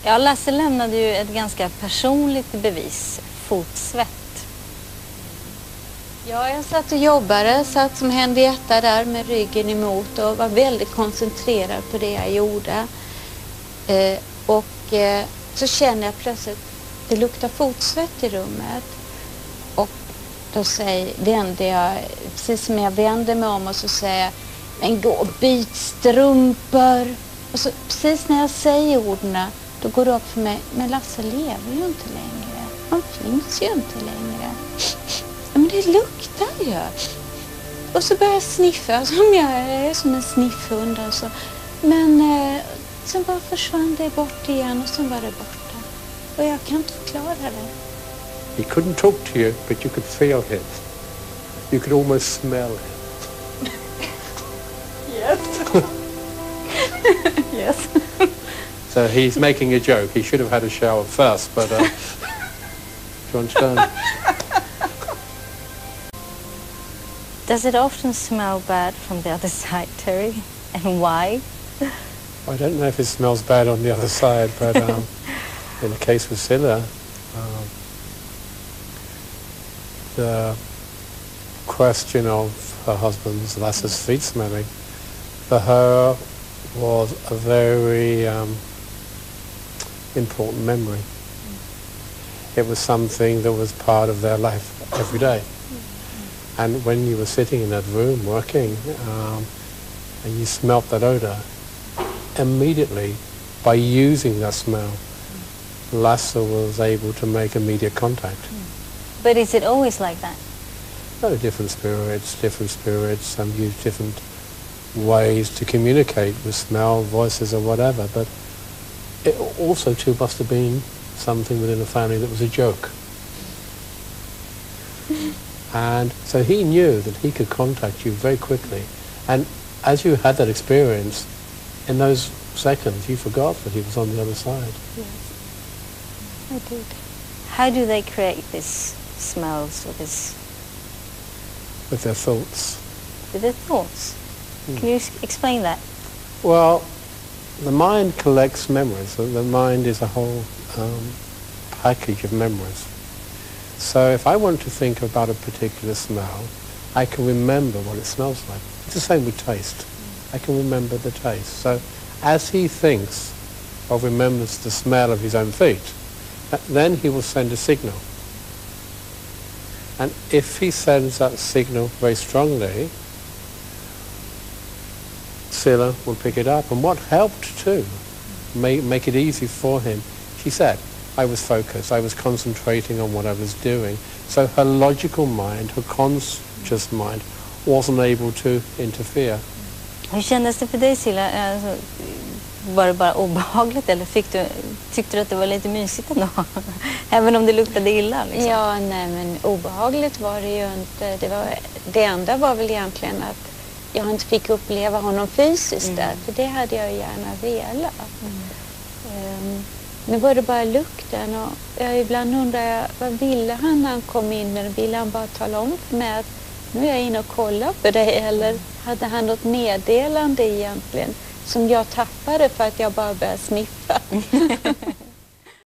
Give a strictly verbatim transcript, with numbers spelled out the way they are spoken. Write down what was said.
Ja, Lasse lämnade ju ett ganska personligt bevis, fotsvett. Ja, jag satt och jobbade, satt som Henrietta där med ryggen emot och var väldigt koncentrerad på det jag gjorde. Eh, och eh, så känner jag plötsligt, det luktar fotsvett i rummet. Och då säger, vände jag, precis som jag vände mig om och så säger jag, men gå och byt strumpor. Och så precis när jag säger orden, då går det upp för mig, men Lasse lever ju inte längre. Han finns ju inte längre. Men det luktar ju. Och så börjar jag sniffa, som jag är som en sniffhund. Alltså. Men eh, sen bara försvann det bort igen och sen var det borta. Och jag kan inte förklara det. He couldn't talk to you, but you could feel him. You could almost smell him. Yes. Yes. So he's making a joke. He should have had a shower first, but uh, do you understand? Does it often smell bad from the other side, Terry? And why? I don't know if it smells bad on the other side, but um, in the case with Silla, um, the question of her husband's Lasse's feet smelling, for her was a very um, important memory. It was something that was part of their life every day. And when you were sitting in that room working, um, and you smelt that odor, immediately, by using that smell, Lasse was able to make immediate contact. But is it always like that? No, different spirits, different spirits um, use different ways to communicate with smell, voices or whatever, but it also too must have been something within the family that was a joke. And so he knew that he could contact you very quickly. And as you had that experience, in those seconds you forgot that he was on the other side. Yes, I did. How do they create these smells or this? With their thoughts. With their thoughts? Mm. Can you explain that? Well, the mind collects memories. The mind is a whole um, package of memories. So if I want to think about a particular smell, I can remember what it smells like. It's the same with taste. I can remember the taste. So as he thinks or remembers the smell of his own feet, then he will send a signal. And if he sends that signal very strongly, Silla will pick it up. And what helped too, make, make it easy for him, she said, I was focused, I was concentrating on what I was doing. So her logical mind, her conscious mind, wasn't able to interfere. Hur kändes det för dig, Silla? Alltså, var det bara obehagligt eller fick du, tyckte du att det var lite mysigt ändå? Även om det luktade illa? Liksom. Ja, nej men obehagligt var det ju inte. Det, var, det enda var väl egentligen att jag inte fick uppleva honom fysiskt mm. där. För det hade jag gärna velat. Mm. Um, nu var det bara lukten och jag ibland undrar jag, vad ville han när han kom in? Men ville han bara tala om för mig att nu är jag inne och kollar på dig? Eller hade han något meddelande egentligen som jag tappade för att jag bara började sniffa?